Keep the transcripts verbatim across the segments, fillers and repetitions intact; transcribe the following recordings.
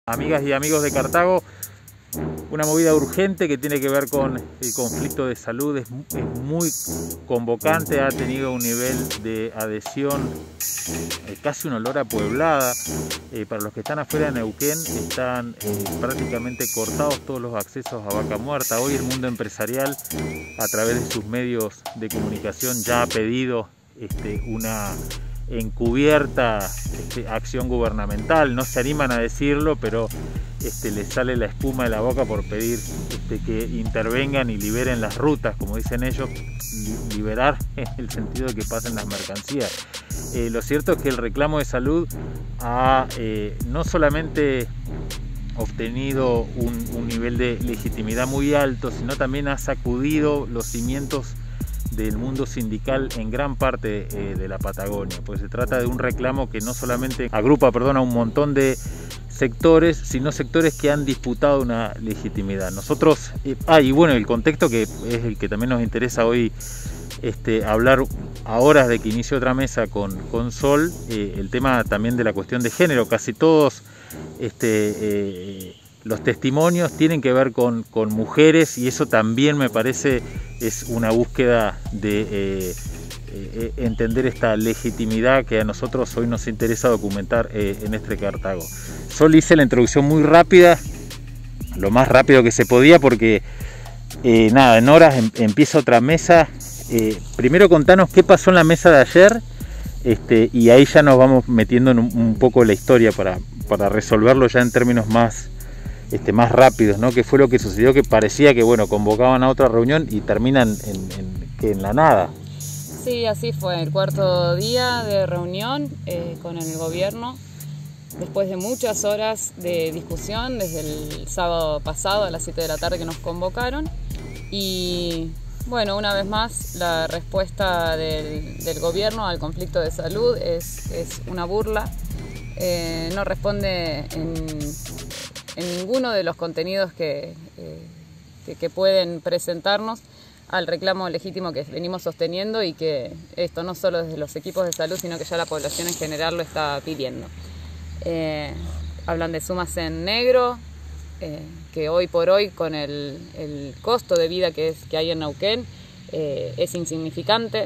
Amigas y amigos de Cartago, una movida urgente que tiene que ver con el conflicto de salud, es, es muy convocante, ha tenido un nivel de adhesión, eh, casi una olor a pueblada. Eh, para los que están afuera de Neuquén, están eh, prácticamente cortados todos los accesos a Vaca Muerta. Hoy el mundo empresarial, a través de sus medios de comunicación, ya ha pedido este, una encubierta este, acción gubernamental. No se animan a decirlo, pero este, les sale la espuma de la boca por pedir este, que intervengan y liberen las rutas, como dicen ellos, li liberar en el sentido de que pasen las mercancías. Eh, lo cierto es que el reclamo de salud ha eh, no solamente obtenido un, un nivel de legitimidad muy alto, sino también ha sacudido los cimientos del mundo sindical en gran parte eh, de la Patagonia, pues se trata de un reclamo que no solamente agrupa, perdón, a un montón de sectores, sino sectores que han disputado una legitimidad. Nosotros, eh, ah, y bueno, el contexto que es el que también nos interesa hoy este, hablar a horas de que inicie otra mesa con, con Sol, eh, el tema también de la cuestión de género. Casi todos este, eh, los testimonios tienen que ver con, con mujeres, y eso también me parece es una búsqueda de eh, eh, entender esta legitimidad que a nosotros hoy nos interesa documentar eh, en este Cartago. Sol, hice la introducción muy rápida, lo más rápido que se podía, porque eh, nada, en horas em, empieza otra mesa. Eh, primero contanos qué pasó en la mesa de ayer, este, y ahí ya nos vamos metiendo en un, un poco la historia para, para resolverlo ya en términos más Este, más rápidos, ¿no? ¿Qué fue lo que sucedió? Que parecía que, bueno, convocaban a otra reunión y terminan en, en, que en la nada. Sí, así fue, el cuarto día de reunión eh, con el gobierno, después de muchas horas de discusión, desde el sábado pasado a las siete de la tarde que nos convocaron, y bueno, una vez más la respuesta del, del gobierno al conflicto de salud es, es una burla, eh, no responde en... en ninguno de los contenidos que, eh, que, que pueden presentarnos al reclamo legítimo que venimos sosteniendo, y que esto no solo desde los equipos de salud, sino que ya la población en general lo está pidiendo. Eh, hablan de sumas en negro, eh, que hoy por hoy con el, el costo de vida que, es, que hay en Neuquén eh, es insignificante.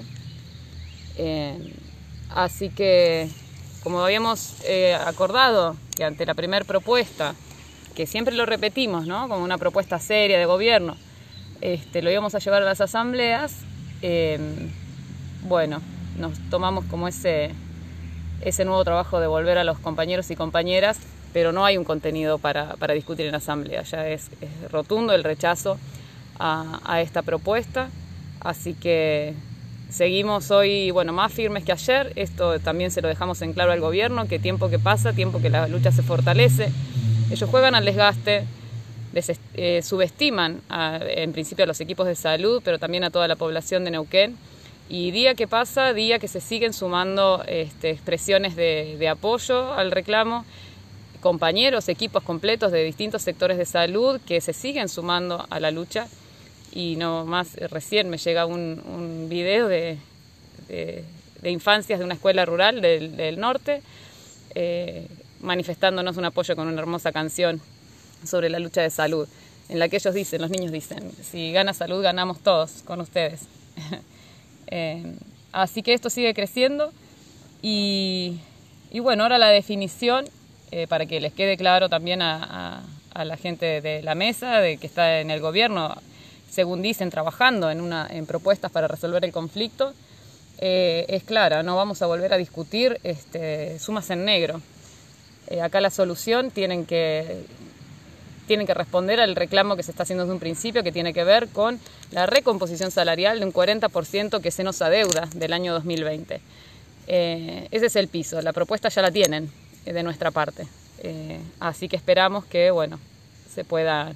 Eh, así que, como habíamos eh, acordado, que ante la primera propuesta, que siempre lo repetimos, ¿no?, como una propuesta seria de gobierno, este, lo íbamos a llevar a las asambleas, eh, bueno, nos tomamos como ese, ese nuevo trabajo de volver a los compañeros y compañeras, pero no hay un contenido para, para discutir en la asamblea, ya es, es rotundo el rechazo a, a esta propuesta, así que seguimos hoy, bueno, más firmes que ayer. Esto también se lo dejamos en claro al gobierno, que tiempo que pasa, tiempo que la lucha se fortalece. Ellos juegan al desgaste, eh, subestiman a, en principio a los equipos de salud, pero también a toda la población de Neuquén. Y día que pasa, día que se siguen sumando este, expresiones de, de apoyo al reclamo, compañeros, equipos completos de distintos sectores de salud que se siguen sumando a la lucha. Y no más, recién me llega un, un video de, de, de infancias de una escuela rural del, del norte, eh, manifestándonos un apoyo con una hermosa canción sobre la lucha de salud, en la que ellos dicen, los niños dicen, si gana salud ganamos todos con ustedes. eh, así que esto sigue creciendo, y, y bueno, ahora la definición, eh, para que les quede claro también a, a, a la gente de la mesa, de que está en el gobierno, según dicen, trabajando en, una, en propuestas para resolver el conflicto, eh, es clara, no vamos a volver a discutir este, sumas en negro. Eh, acá la solución tienen que, tienen que responder al reclamo que se está haciendo desde un principio, que tiene que ver con la recomposición salarial de un cuarenta por ciento que se nos adeuda del año dos mil veinte. Eh, ese es el piso, la propuesta ya la tienen eh, de nuestra parte. Eh, así que esperamos que, bueno, se pueda...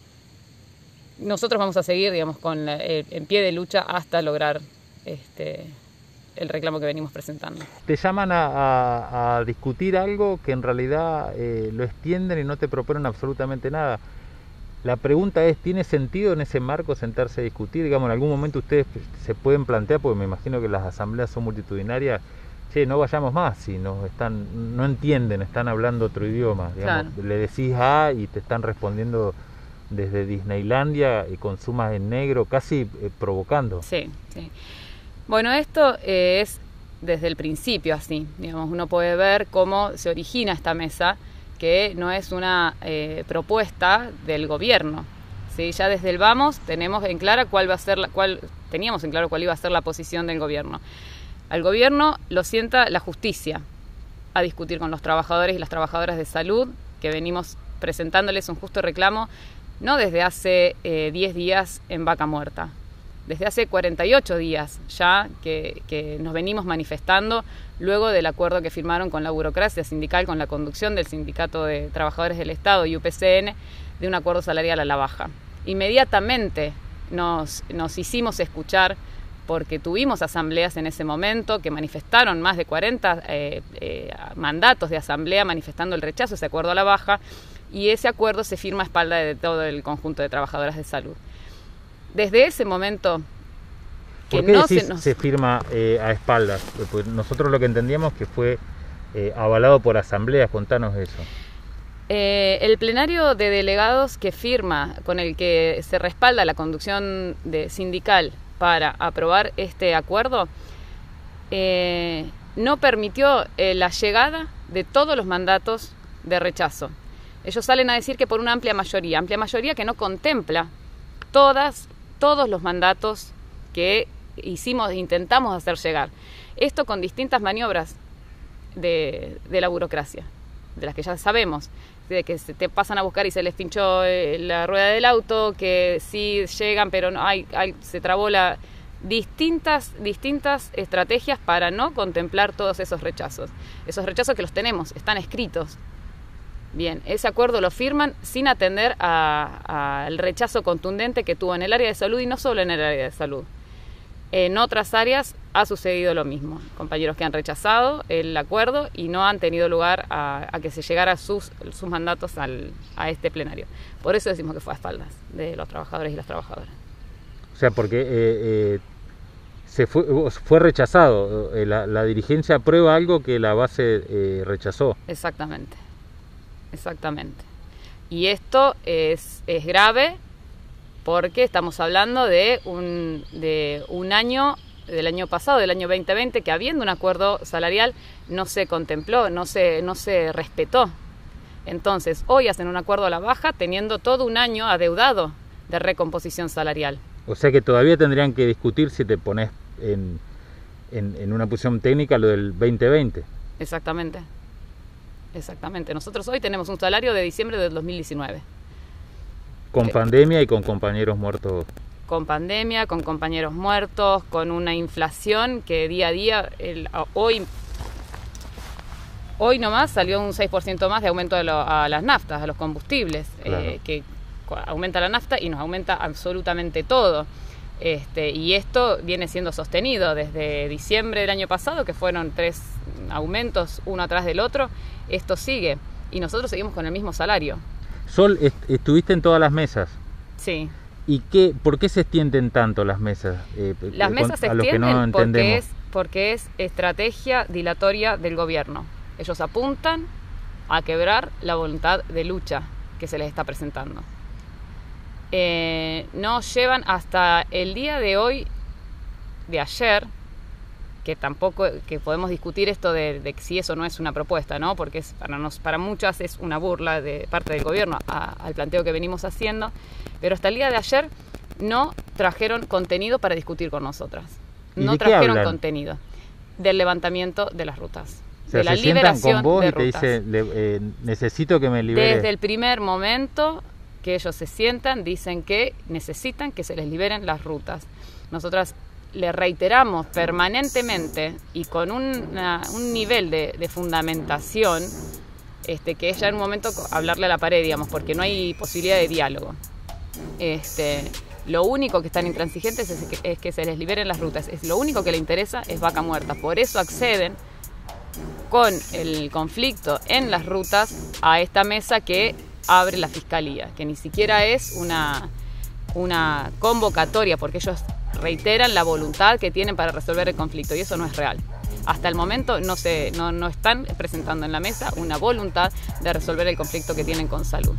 Nosotros vamos a seguir, digamos, con la, eh, en pie de lucha hasta lograr este, el reclamo que venimos presentando. Te llaman a, a, a discutir algo que en realidad eh, lo extienden y no te proponen absolutamente nada. La pregunta es, ¿tiene sentido en ese marco sentarse a discutir? Digamos, en algún momento ustedes se pueden plantear, porque me imagino que las asambleas son multitudinarias, che, no vayamos más, si nos están, no entienden, están hablando otro idioma, digamos, claro. Le decís A y te están respondiendo desde Disneylandia y con sumas en negro, casi eh, provocando. Sí, sí. Bueno, esto eh, es desde el principio así, digamos, uno puede ver cómo se origina esta mesa, que no es una eh, propuesta del gobierno, ¿sí? Ya desde el vamos tenemos en clara cuál va a ser la, cuál, teníamos en claro cuál iba a ser la posición del gobierno. Al gobierno lo sienta la justicia a discutir con los trabajadores y las trabajadoras de salud, que venimos presentándoles un justo reclamo, no desde hace eh, diez días en Vaca Muerta, desde hace cuarenta y ocho días ya que, que nos venimos manifestando luego del acuerdo que firmaron con la burocracia sindical, con la conducción del Sindicato de Trabajadores del Estado y U P C N, de un acuerdo salarial a la baja. Inmediatamente nos, nos hicimos escuchar, porque tuvimos asambleas en ese momento que manifestaron más de cuarenta eh, eh, mandatos de asamblea manifestando el rechazo a ese acuerdo a la baja, y ese acuerdo se firma a espalda de todo el conjunto de trabajadoras de salud. Desde ese momento que ¿Por qué no decís se, nos... se firma eh, a espaldas? Pues nosotros lo que entendíamos que fue eh, avalado por asambleas, contanos eso. Eh, el plenario de delegados que firma, con el que se respalda la conducción de sindical para aprobar este acuerdo, eh, no permitió eh, la llegada de todos los mandatos de rechazo. Ellos salen a decir que por una amplia mayoría, amplia mayoría que no contempla todas, todos los mandatos que hicimos, intentamos hacer llegar. Esto con distintas maniobras de, de la burocracia, de las que ya sabemos, de que se te pasan a buscar y se les pinchó eh, la rueda del auto, que sí llegan, pero no hay, hay se trabó la... Distintas, distintas estrategias para no contemplar todos esos rechazos. Esos rechazos que los tenemos, están escritos. Bien, ese acuerdo lo firman sin atender al rechazo contundente que tuvo en el área de salud, y no solo en el área de salud. En otras áreas ha sucedido lo mismo. Compañeros que han rechazado el acuerdo y no han tenido lugar a, a que se llegara sus, sus mandatos al, a este plenario. Por eso decimos que fue a espaldas de los trabajadores y las trabajadoras. O sea, porque eh, eh, se fue, fue rechazado. Eh, la, la dirigencia aprueba algo que la base eh, rechazó. Exactamente. Exactamente. Y esto es, es grave porque estamos hablando de un, de un año, del año pasado, del año veinte veinte, que habiendo un acuerdo salarial no se contempló, no se, no se respetó. Entonces, hoy hacen un acuerdo a la baja teniendo todo un año adeudado de recomposición salarial. O sea que todavía tendrían que discutir, si te pones en, en, en una posición técnica, lo del veinte veinte. Exactamente. Exactamente. Nosotros hoy tenemos un salario de diciembre del dos mil diecinueve. Con ¿Qué? Pandemia y con compañeros muertos. Con pandemia, con compañeros muertos, con una inflación que día a día, el, hoy, hoy nomás salió un seis por ciento más de aumento de lo, a las naftas, a los combustibles, claro. eh, que aumenta la nafta y nos aumenta absolutamente todo. Este, y esto viene siendo sostenido desde diciembre del año pasado, que fueron tres aumentos uno atrás del otro. Esto sigue y nosotros seguimos con el mismo salario. Sol, est estuviste en todas las mesas. Sí. ¿Y qué, por qué se extienden tanto las mesas? Eh, las mesas se extienden no porque, es, porque es estrategia dilatoria del gobierno. Ellos apuntan a quebrar la voluntad de lucha que se les está presentando. Eh, no llevan hasta el día de hoy, de ayer, que tampoco, que podemos discutir esto de, de si eso no es una propuesta, ¿no? Porque es, para, nos, para muchas es una burla de parte del gobierno a, al planteo que venimos haciendo, pero hasta el día de ayer no trajeron contenido para discutir con nosotras. No trajeron contenido del levantamiento de las rutas. O sea, de la se liberación con vos de y te rutas. dice, le, eh, necesito que me libere. Desde el primer momento que ellos se sientan, dicen que necesitan que se les liberen las rutas. Nosotras le reiteramos permanentemente y con una, un nivel de, de fundamentación, este, que es ya en un momento hablarle a la pared, digamos, porque no hay posibilidad de diálogo. Este, lo único que están intransigentes es que, es que se les liberen las rutas. Es lo único que le interesa es Vaca Muerta. Por eso acceden con el conflicto en las rutas a esta mesa que abre la Fiscalía, que ni siquiera es una, una convocatoria, porque ellos reiteran la voluntad que tienen para resolver el conflicto y eso no es real. hasta el momento no, se, no, no están presentando en la mesa una voluntad de resolver el conflicto que tienen con salud.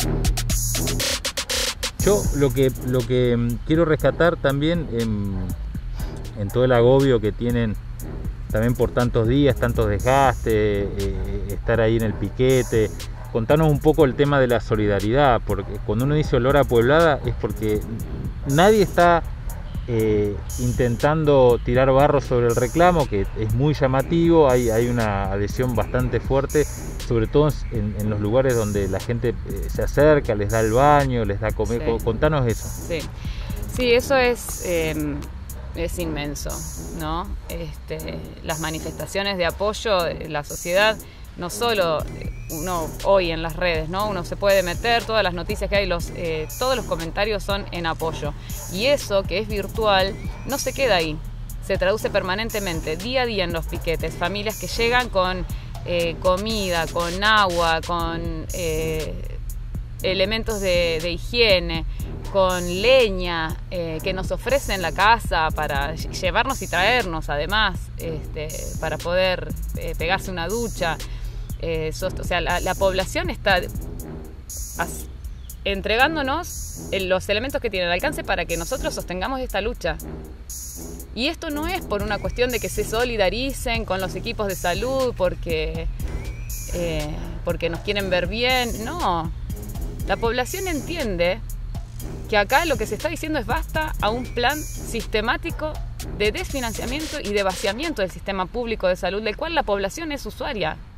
Yo lo que, lo que quiero rescatar también en, en todo el agobio que tienen también por tantos días, tantos desgastes, eh, estar ahí en el piquete, contanos un poco el tema de la solidaridad, porque cuando uno dice olor a pueblada es porque nadie está eh, intentando tirar barro sobre el reclamo, que es muy llamativo, hay, hay una adhesión bastante fuerte, sobre todo en, en los lugares donde la gente eh, se acerca, les da el baño, les da comer. Sí. Contanos eso. Sí, sí, eso es, eh, es inmenso, ¿no? Este, las manifestaciones de apoyo de la sociedad, no solo uno hoy en las redes, ¿no? Uno se puede meter, todas las noticias que hay, los, eh, todos los comentarios son en apoyo. Y eso, que es virtual, no se queda ahí. Se traduce permanentemente, día a día en los piquetes. Familias que llegan con eh, comida, con agua, con eh, elementos de, de higiene, con leña, eh, que nos ofrecen la casa para llevarnos y traernos, además, este, para poder eh, pegarse una ducha. Eh, o sea, la, la población está as, entregándonos los elementos que tiene al alcance para que nosotros sostengamos esta lucha. Y esto no es por una cuestión de que se solidaricen con los equipos de salud porque, eh, porque nos quieren ver bien. No, la población entiende que acá lo que se está diciendo es basta a un plan sistemático de desfinanciamiento y de vaciamiento del sistema público de salud, del cual la población es usuaria.